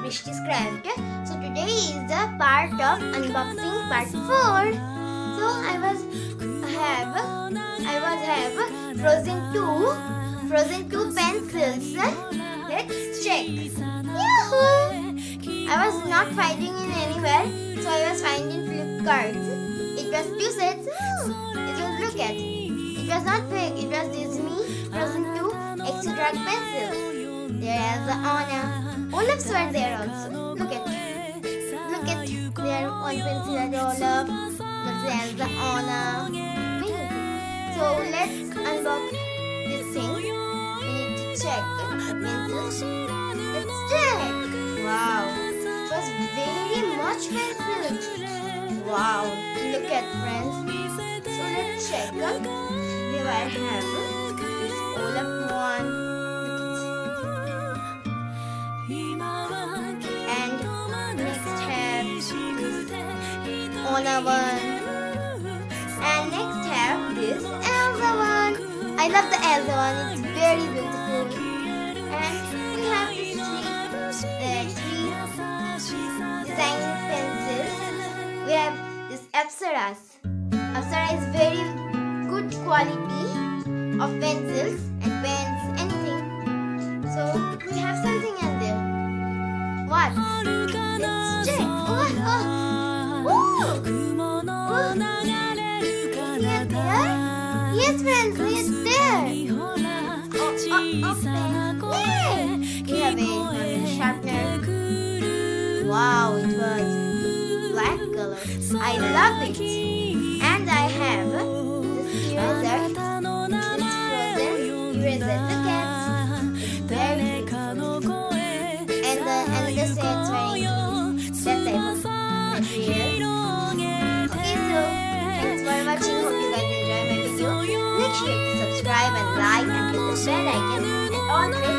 BRISTI'S craft. So today is the part of unboxing part 4. So I was have frozen two pencils. Let's check. Yahoo! I was not finding in anywhere, so I was finding Flipkarts. It was 2 sets. Look at. It was not big. It was Disney frozen 2 extra dark pencils. There is the Anna. Olaf's were there also. Look at. There one pencil at Olaf. There's the Anna. So let's unbox this thing. We need to check the pencils. Let's check. Wow, it was very much pencils. Wow, look at friends. So let's check. Here I have this Olaf one. And next have this Anna one. And next have this Elsa one. I love the Elsa one. It's very beautiful. And we have these three design pencils. We have this Apsara's. Apsara is very good quality of pencils and pens, anything. So we have something in there. What? Let's check. Yes, friends, it's there. Yay! We have a sharpener. Wow, it was black color. I love it. And I have this eraser. It's frozen eraser. Look at. Very beautiful. And the set's very that type of material. Okay, so thanks for watching. Hope you guys enjoy my video. Make sure to subscribe and like and hit the bell icon and all